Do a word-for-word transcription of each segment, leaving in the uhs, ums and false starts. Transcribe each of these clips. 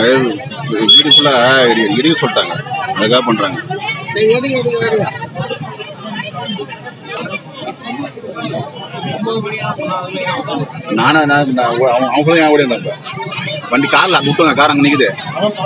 வீடு ஃபுல்லா இடிக்க சொல்லிட்டாங்க, அதுக்காக பண்றாங்க. நானா அவங்க கூட என் கூட இருந்தாங்க. வண்டி கார்ல விட்டுங்க, கார் அங்க நிக்குது.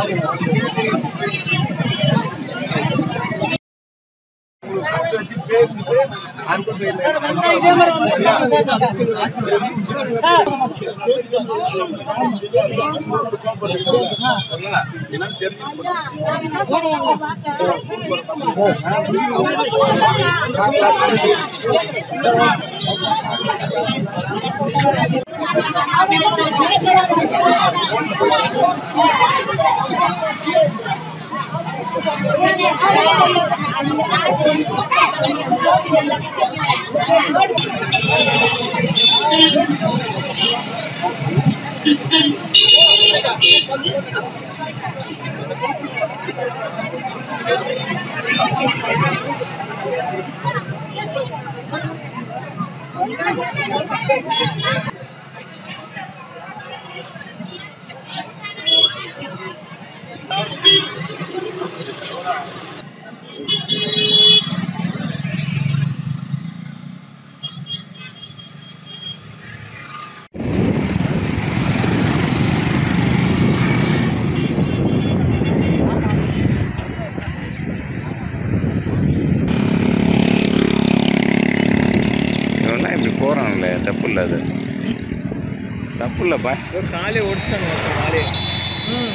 போறான்ல, தப்பு இல்லை, அது தப்பு இல்லைப்பா. காலையே ஓடிச்சாங்க காலையே. ம்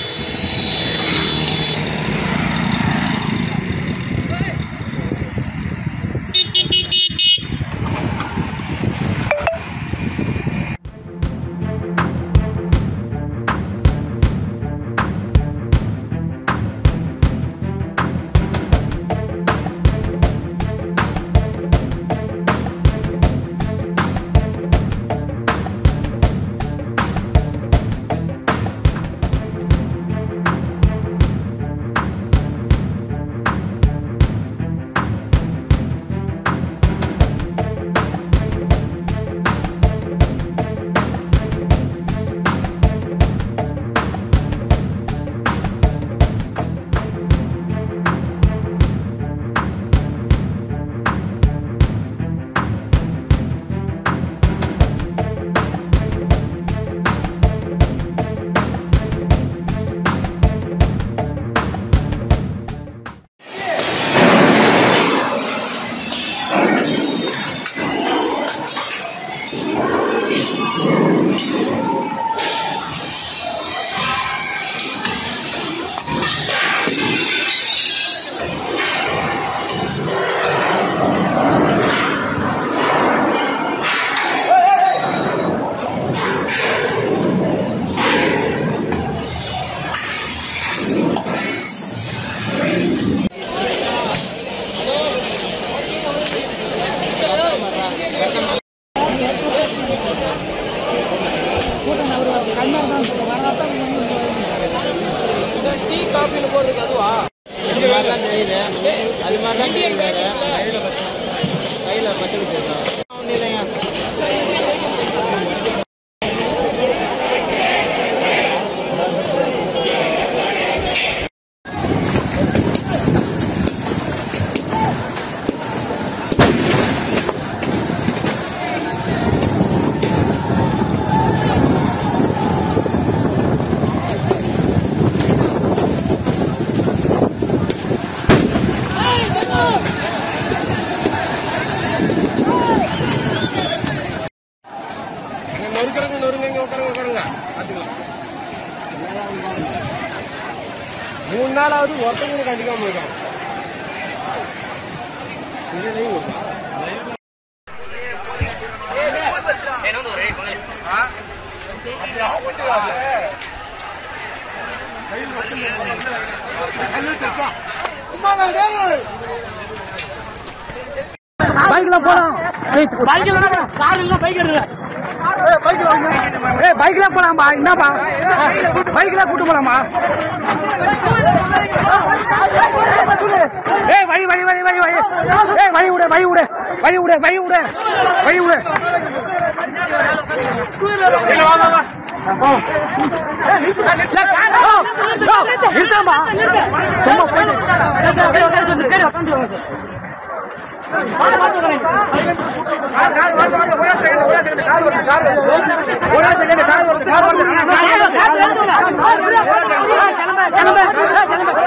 டீ காஃபின்னு போடுறதுக்கு அதுவா அது மாதிரிலாம் தெரியுது, அது மாதிரிலாம் தெரியுது. கையில் பச்சை ஒன்றும் இல்லைங்க. மூணு நாளாவது ஒருத்தவங்க கண்டிக்காம போயிடும். பைக்ல போலாம், பைக்ல போலாமா? என்னப்பா பைக்ல கூட்டு போலாமா? ஏய் வழி வழி வழி வழி வழி ஏய் வழி விடு வழி விடு வழி விடு வழி விடு வழி விடு கிளம்ப